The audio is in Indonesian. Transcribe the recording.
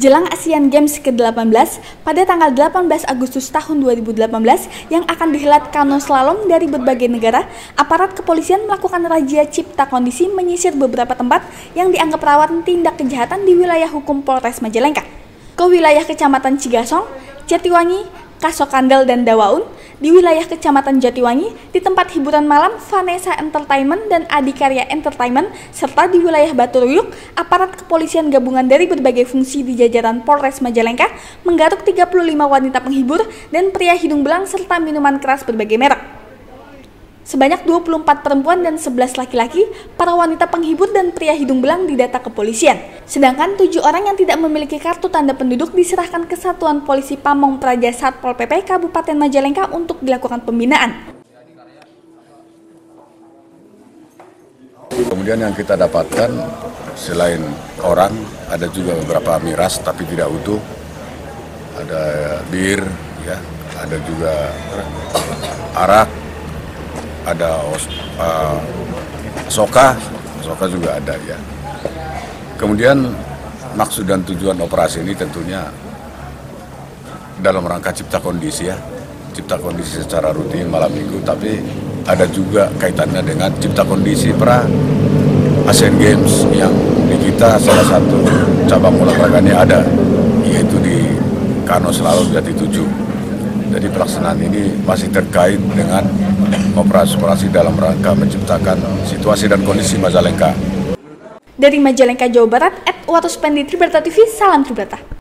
Jelang Asian Games ke-18 pada tanggal 18 Agustus tahun 2018 yang akan dihelat kano slalom dari berbagai negara, aparat kepolisian melakukan razia cipta kondisi menyisir beberapa tempat yang dianggap rawan tindak kejahatan di wilayah hukum Polres Majalengka. Ke wilayah Kecamatan Cigasong, Jatiwangi, Kasokandel, dan Dawaun, di wilayah Kecamatan Jatiwangi, di tempat hiburan malam Vanessa Entertainment dan Adikarya Entertainment, serta di wilayah Batu Ruyuk, aparat kepolisian gabungan dari berbagai fungsi di jajaran Polres Majalengka menggaruk 35 wanita penghibur dan pria hidung belang serta minuman keras berbagai merek. Sebanyak 24 perempuan dan 11 laki-laki, para wanita penghibur dan pria hidung belang didata kepolisian. Sedangkan 7 orang yang tidak memiliki kartu tanda penduduk diserahkan ke Satuan Polisi Pamong Praja Satpol PP Kabupaten Majalengka untuk dilakukan pembinaan. Kemudian yang kita dapatkan selain orang, ada juga beberapa miras tapi tidak utuh, ada bir, ya, ada juga arak, ada soka juga ada, ya. Kemudian maksud dan tujuan operasi ini tentunya dalam rangka cipta kondisi, ya, cipta kondisi secara rutin malam minggu, tapi ada juga kaitannya dengan cipta kondisi pra Asian Games yang di kita salah satu cabang olahraganya ada, yaitu di kano slalom Jati 7. Jadi pelaksanaan ini masih terkait dengan operasi-operasi dalam rangka menciptakan situasi dan kondisi Majalengka. Dari Majalengka, Jawa Barat, @watuspendi Tribrata TV, salam Tribrata.